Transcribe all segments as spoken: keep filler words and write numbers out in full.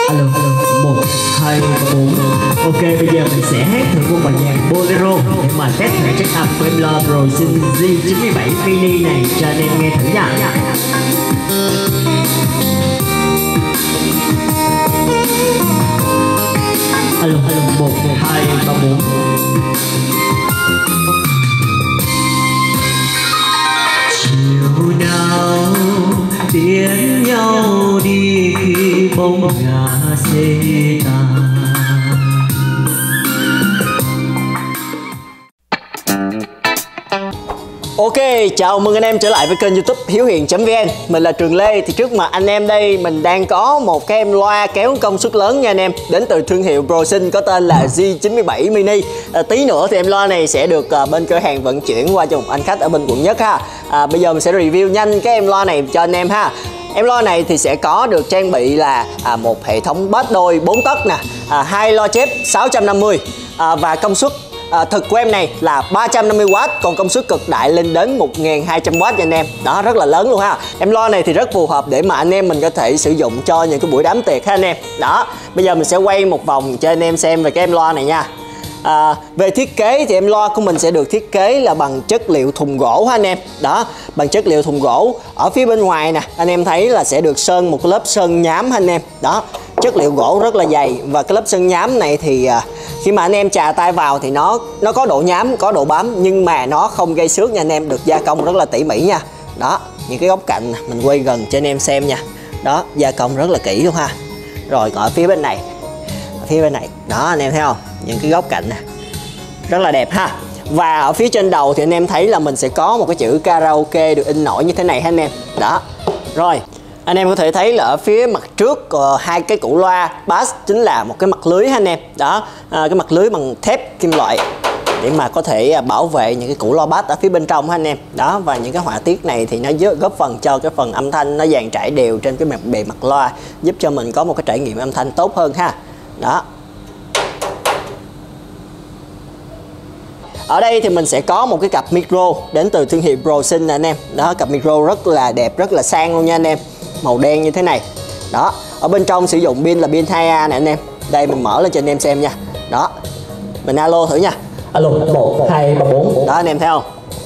Alo, một, hai, bốn. Ok, bây giờ mình sẽ hát thử một bài nhạc bolero để mà test thử chất âm của em Lo Pro Sin G chín mươi bảy mini này cho anh em nghe thử nha. Alo, một, hai, ba, bốn. Chiều nào tiễn nhau đi khi bóng ngả xê tàn. Ok, chào mừng anh em trở lại với kênh YouTube Hiếu Hiền chấm vn. Mình là Trường Lê. Thì trước mặt anh em đây mình đang có một cái em loa kéo công suất lớn nha anh em, đến từ thương hiệu ProSyn có tên là G chín mươi bảy mini. à, Tí nữa thì em loa này sẽ được à, bên cửa hàng vận chuyển qua cho một anh khách ở bên quận Nhất ha. à, Bây giờ mình sẽ review nhanh cái em loa này cho anh em ha. Em loa này thì sẽ có được trang bị là à, một hệ thống bass đôi bốn tấc nè, à, hai loa chép sáu trăm năm mươi à, và công suất À, thực của em này là ba trăm năm mươi oát, còn công suất cực đại lên đến một nghìn hai trăm oát nha anh em. Đó, rất là lớn luôn ha. Em loa này thì rất phù hợp để mà anh em mình có thể sử dụng cho những cái buổi đám tiệc ha anh em. Đó, bây giờ mình sẽ quay một vòng cho anh em xem về cái em loa này nha. À, về thiết kế thì em loa của mình sẽ được thiết kế là bằng chất liệu thùng gỗ ha anh em. Đó, bằng chất liệu thùng gỗ. Ở phía bên ngoài nè, anh em thấy là sẽ được sơn một lớp sơn nhám ha anh em. Đó, chất liệu gỗ rất là dày. Và cái lớp sơn nhám này thì à, khi mà anh em chà tay vào thì nó nó có độ nhám, có độ bám, nhưng mà nó không gây xước nha anh em, được gia công rất là tỉ mỉ nha. Đó, những cái góc cạnh mình quay gần cho anh em xem nha. Đó, gia công rất là kỹ luôn ha. Rồi còn ở phía bên này, ở phía bên này, đó anh em thấy không? Những cái góc cạnh nè, rất là đẹp ha. Và ở phía trên đầu thì anh em thấy là mình sẽ có một cái chữ karaoke được in nổi như thế này ha anh em. Đó, rồi anh em có thể thấy là ở phía mặt trước uh, hai cái củ loa bass chính là một cái mặt lưới ha anh em. Đó, uh, cái mặt lưới bằng thép kim loại để mà có thể uh, bảo vệ những cái củ loa bass ở phía bên trong ha anh em. Đó, và những cái họa tiết này thì nó góp phần cho cái phần âm thanh nó dàn trải đều trên cái mặt bề mặt loa, giúp cho mình có một cái trải nghiệm âm thanh tốt hơn ha. Đó, ở đây thì mình sẽ có một cái cặp micro đến từ thương hiệu ProSyn nè anh em. Đó, cặp micro rất là đẹp, rất là sang luôn nha anh em, màu đen như thế này. Đó, ở bên trong sử dụng pin là pin hai A nè anh em. Đây mình mở lên cho anh em xem nha. Đó, mình alo thử nha. Alo, một, hai, ba, bốn. Đó anh em thấy không?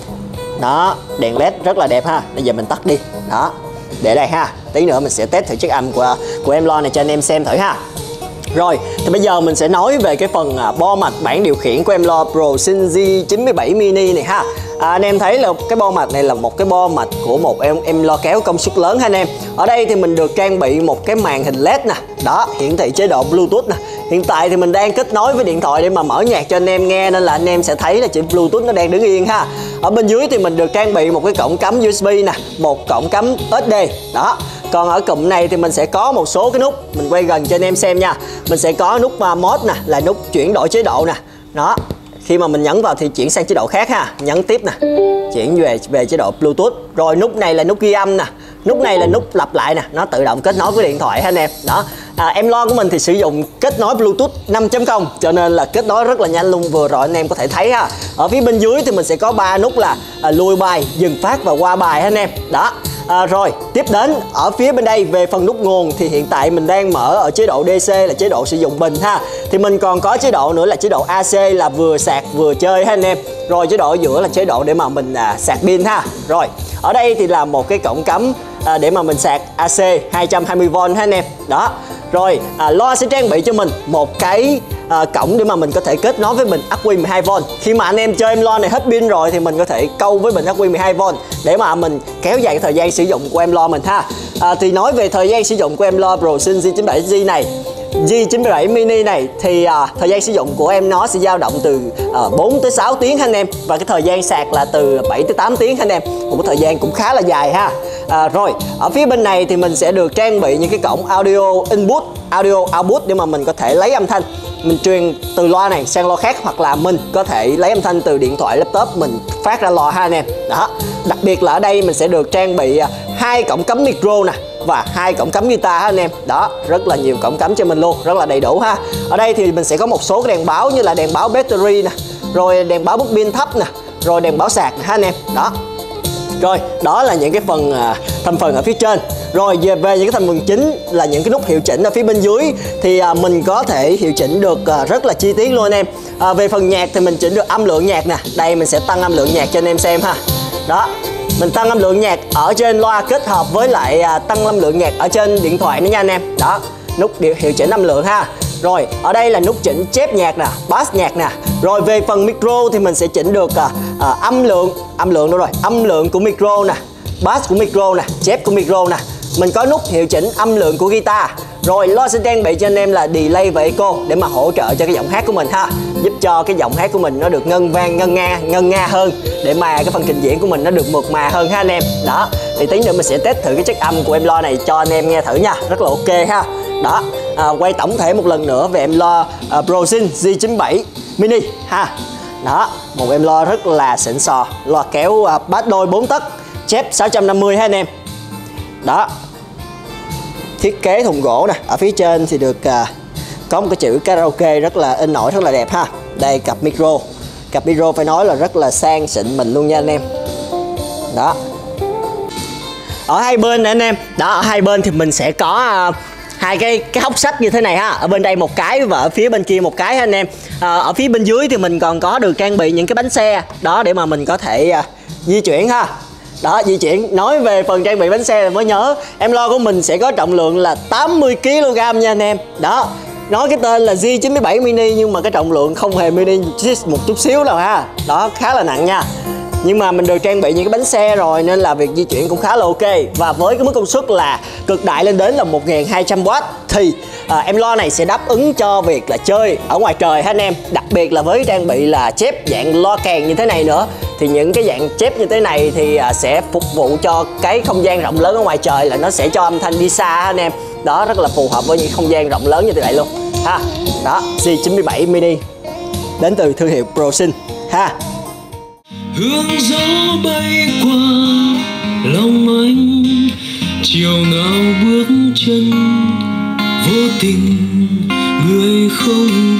Đó, đèn led rất là đẹp ha. Bây giờ mình tắt đi. Đó, để đây ha. Tí nữa mình sẽ test thử chất âm của của em loa này cho anh em xem thử ha. Rồi, thì bây giờ mình sẽ nói về cái phần à, bo mạch bảng điều khiển của em loa ProSyn G chín mươi bảy mini này ha. à, Anh em thấy là cái bo mạch này là một cái bo mạch của một em em loa kéo công suất lớn ha anh em. Ở đây thì mình được trang bị một cái màn hình led nè. Đó, hiển thị chế độ Bluetooth nè. Hiện tại thì mình đang kết nối với điện thoại để mà mở nhạc cho anh em nghe, nên là anh em sẽ thấy là chữ Bluetooth nó đang đứng yên ha. Ở bên dưới thì mình được trang bị một cái cổng cắm u ét bê nè, một cổng cắm ét đê. Đó, còn ở cụm này thì mình sẽ có một số cái nút, mình quay gần cho anh em xem nha. Mình sẽ có nút uh, mode nè, là nút chuyển đổi chế độ nè. Đó, khi mà mình nhấn vào thì chuyển sang chế độ khác ha. Nhấn tiếp nè, chuyển về về chế độ Bluetooth. Rồi nút này là nút ghi âm nè. Nút này là nút lặp lại nè, nó tự động kết nối với điện thoại ha anh em. Đó, à, em loa của mình thì sử dụng kết nối Bluetooth năm chấm không, cho nên là kết nối rất là nhanh luôn. Vừa rồi anh em có thể thấy ha. Ở phía bên dưới thì mình sẽ có ba nút là à, lùi bài, dừng phát và qua bài ha anh em. Đó. À, rồi tiếp đến ở phía bên đây về phần nút nguồn thì hiện tại mình đang mở ở chế độ đê xê là chế độ sử dụng bình ha. Thì mình còn có chế độ nữa là chế độ a xê là vừa sạc vừa chơi ha anh em. Rồi chế độ ở giữa là chế độ để mà mình à, sạc pin ha. Rồi ở đây thì là một cái cổng cắm à, để mà mình sạc a xê hai trăm hai mươi vôn ha anh em. Đó. Rồi à, loa sẽ trang bị cho mình một cái à, cổng để mà mình có thể kết nối với bình ắc quy mười hai vôn. Khi mà anh em chơi em loa này hết pin rồi thì mình có thể câu với bình ắc quy mười hai vôn để mà mình kéo dài thời gian sử dụng của em loa mình ha. à, Thì nói về thời gian sử dụng của em loa ProSyn G chín mươi bảy G này, G chín mươi bảy mini này thì à, thời gian sử dụng của em nó sẽ dao động từ à, bốn tới sáu tiếng ha anh em. Và cái thời gian sạc là từ bảy tới tám tiếng ha anh em. Một cái thời gian cũng khá là dài ha. à, Rồi ở phía bên này thì mình sẽ được trang bị những cái cổng audio input, audio output để mà mình có thể lấy âm thanh mình truyền từ loa này sang loa khác, hoặc là mình có thể lấy âm thanh từ điện thoại laptop mình phát ra loa ha anh em. Đó, đặc biệt là ở đây mình sẽ được trang bị hai cổng cắm micro nè và hai cổng cắm guitar ha anh em. Đó, rất là nhiều cổng cắm cho mình luôn, rất là đầy đủ ha. Ở đây thì mình sẽ có một số cái đèn báo như là đèn báo battery nè, rồi đèn báo bút pin thấp nè, rồi đèn báo sạc nè ha anh em. Đó. Rồi, đó là những cái phần uh, thành phần ở phía trên. Rồi về, về những cái thành phần chính là những cái nút hiệu chỉnh ở phía bên dưới thì à, mình có thể hiệu chỉnh được à, rất là chi tiết luôn anh em. à, Về phần nhạc thì mình chỉnh được âm lượng nhạc nè. Đây mình sẽ tăng âm lượng nhạc cho anh em xem ha. Đó, mình tăng âm lượng nhạc ở trên loa kết hợp với lại à, tăng âm lượng nhạc ở trên điện thoại nữa nha anh em. Đó, nút điều hiệu chỉnh âm lượng ha. Rồi ở đây là nút chỉnh chép nhạc nè, bass nhạc nè. Rồi về phần micro thì mình sẽ chỉnh được à, à, âm lượng, âm lượng đâu rồi, âm lượng của micro nè, bass của micro nè, chép của micro nè. Mình có nút hiệu chỉnh âm lượng của guitar. Rồi lo sẽ trang bị cho anh em là delay và echo để mà hỗ trợ cho cái giọng hát của mình ha, giúp cho cái giọng hát của mình nó được ngân vang, ngân nga, ngân nga hơn, để mà cái phần trình diễn của mình nó được mượt mà hơn ha anh em. Đó, thì tí nữa mình sẽ test thử cái chất âm của em lo này cho anh em nghe thử nha, rất là ok ha. Đó, à, quay tổng thể một lần nữa về em lo à, ProSynth G chín mươi bảy Mini ha. Đó, một em lo rất là xịn sò, loa kéo à, bass đôi bốn tấc, chép sáu trăm năm mươi ha anh em. Đó, thiết kế thùng gỗ nè, ở phía trên thì được à, có một cái chữ karaoke rất là in nổi, rất là đẹp ha. Đây cặp micro, cặp micro phải nói là rất là sang xịn mình luôn nha anh em. Đó, ở hai bên nè anh em. Đó, ở hai bên thì mình sẽ có à, hai cái cái hốc sách như thế này ha. Ở bên đây một cái và ở phía bên kia một cái ha anh em. à, Ở phía bên dưới thì mình còn có được trang bị những cái bánh xe đó để mà mình có thể à, di chuyển ha. Đó, di chuyển. Nói về phần trang bị bánh xe mới nhớ, em lo của mình sẽ có trọng lượng là tám mươi ki lô gam nha anh em. Đó, nói cái tên là G chín mươi bảy Mini nhưng mà cái trọng lượng không hề mini một chút xíu nào ha. Đó, khá là nặng nha. Nhưng mà mình được trang bị những cái bánh xe rồi nên là việc di chuyển cũng khá là ok. Và với cái mức công suất là cực đại lên đến là một nghìn hai trăm oát thì à, em lo này sẽ đáp ứng cho việc là chơi ở ngoài trời ha anh em. Đặc biệt là với trang bị là chép dạng loa kèn như thế này nữa, thì những cái dạng chép như thế này thì à, sẽ phục vụ cho cái không gian rộng lớn ở ngoài trời, là nó sẽ cho âm thanh đi xa ha anh em. Đó, rất là phù hợp với những không gian rộng lớn như thế này luôn ha. Đó, G chín mươi bảy Mini đến từ thương hiệu ProSynth ha. Hương gió bay qua lòng anh, chiều nào bước chân vô tình người không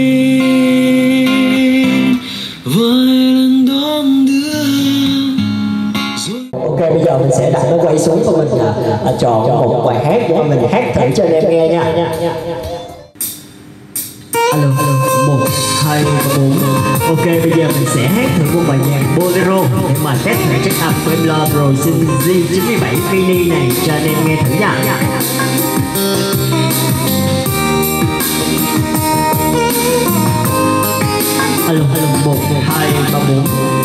đến, vài lần đón đưa rồi. Ok, bây giờ mình sẽ đặt nó quay xuống và mình à, à, chọn một bài hát để mình hát thử cho anh em nghe nha. Alo, alo, một, hai, bốn. Ok, bây giờ mình sẽ hát thử một bài nhạc bolero để mà test thử chất âm của em lo ProSynth G chín mươi bảy Mini này cho anh em nghe thử nha. Alo, alo, một, hai, ba, bốn.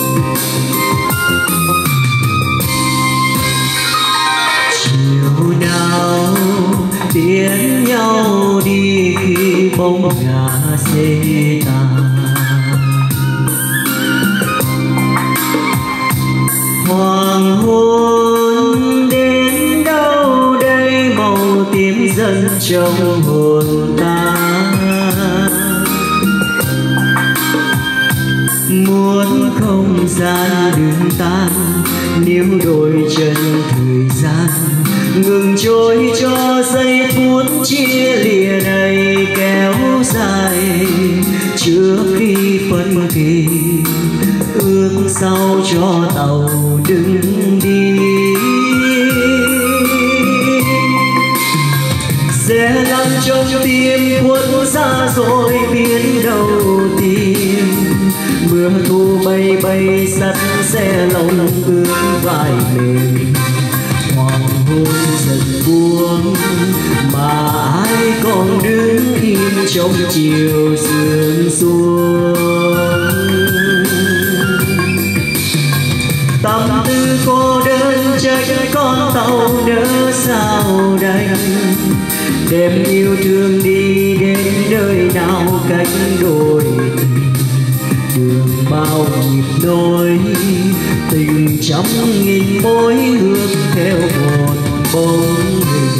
Chiều nào tiễn nhau đi khi bóng ngả xê tàn, hoàng hôn đến đâu đây màu tím dần trong hồn ta, muốn không gian đừng tan nếu đôi chân thời gian ngừng trôi cho giây phút chia lìa này kéo dài trước khi phân kỳ, ước sao cho tàu đừng đi, sẽ nằm trong tim cuốn xa rồi biến đâu tìm, mưa thu bay bay sắt xe lòng ướt vai mềm, hoàng hôn dần buông mà ai còn đứng im trong chiều sương xuống. Tâm tư cô đơn trách con tàu nỡ sao đành, đem yêu thương đi đến nơi nào cách đôi tình, đường bao nhịp đôi tình trăm nghìn mối hướng theo một bóng hình.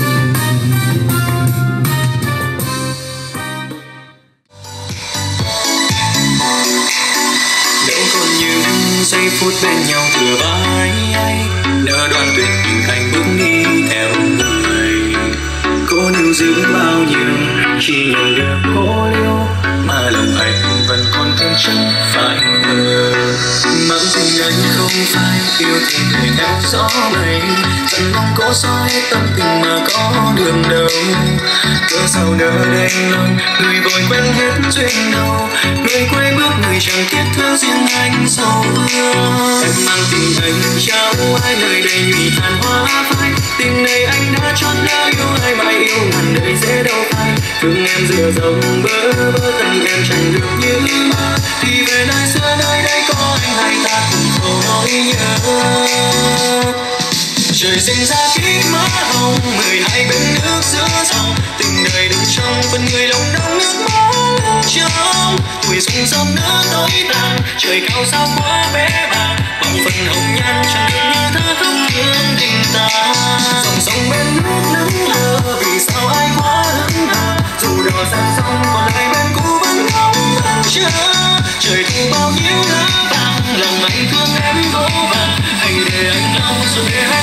Để còn những giây phút bên nhau thừa vai anh, nỡ đoạn tuyệt tình anh bước đi theo người, cố níu giữ bao nhiêu khi nhận được cố liêu mà lòng anh vẫn còn thương chắc phải mơ, mang tình anh không phải yêu thương người theo gió mây, dần mong cố xóa hết tâm tình mà có đường đâu. Cớ sao nỡ đành lòng người vội quên hết duyên đầu, người quay bước người chẳng tiếc thương riêng anh sầu thương. Em mang tình anh trao ai nơi đây nhụy tàn hoa phai, tình này anh đã chót lỡ yêu ai mà yêu ngàn đời dễ đâu phai. Thương em giữa dòng bơ vơ tình em chẳng được như mơ, thì về nơi xưa nơi đây có anh hai ta cùng khổ nỗi nhớ. Trời sinh ra kiếp má hồng, mười hai bên nước giữa dòng, tình đời đừng trong phần người lòng đông nước mắt trong. Tuổi xuân sớm nỡ tối tàn, trời cao sao quá bé bàng, bằng phần hồng nhan chẳng được như thơ khóc thương tình ta. Dòng sông bên nước lững lờ, vì sao ai quá hững hờ, dù đò sang sông còn lại bên cũ vẫn ngóng chờ. Trời thu bao nhiêu lá vàng, lòng anh thương em vô vàng, hãy để anh lau rồi để anh